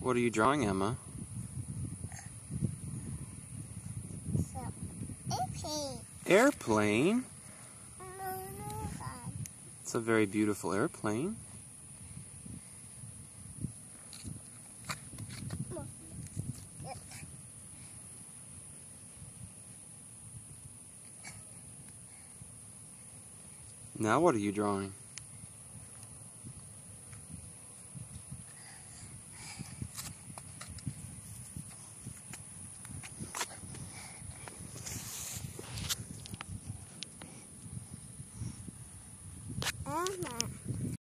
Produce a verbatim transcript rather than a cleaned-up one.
What are you drawing, Emma? So, airplane. Airplane? No, no, God. It's a very beautiful airplane. Now what are you drawing?